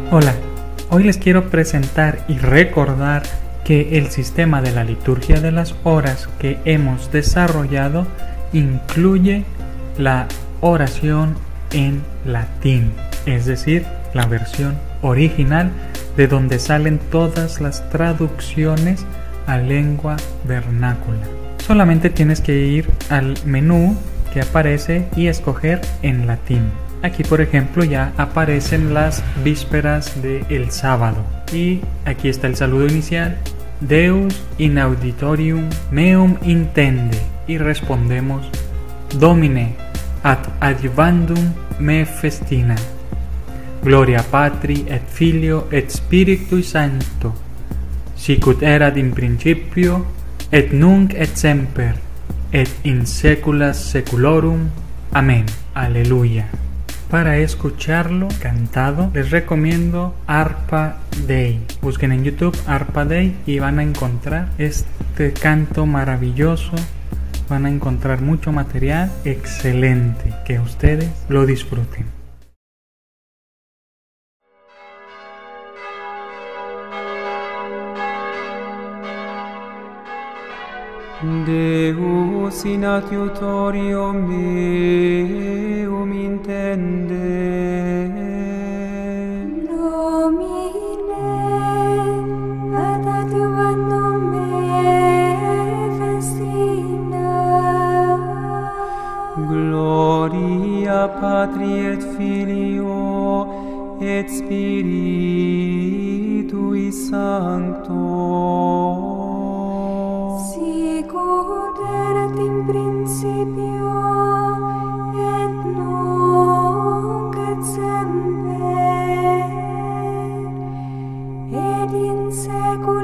Hola, hoy les quiero presentar y recordar que el sistema de la liturgia de las horas que hemos desarrollado incluye la oración en latín, es decir, la versión original de donde salen todas las traducciones a lengua vernácula. Solamente tienes que ir al menú que aparece y escoger en latín. Aquí, por ejemplo, ya aparecen las vísperas del sábado y aquí está el saludo inicial: Deus in auditorium meum intende, y respondemos: Domine ad adjuvandum me festina, gloria Patri et Filio et Spiritui Sancto, sicut erat in principio et nunc et semper et in saecula saeculorum. Amén. Aleluya. Para escucharlo cantado, les recomiendo Arpa Dei. Busquen en YouTube Arpa Dei y van a encontrar este canto maravilloso. Van a encontrar mucho material excelente. Que ustedes lo disfruten. Deus in adiutorium meum intende, Domine ad adjuvandum me festina, gloria Patri et Filio et Spiritui Sancto, sicut erat in principio et nunc et semper et in saecula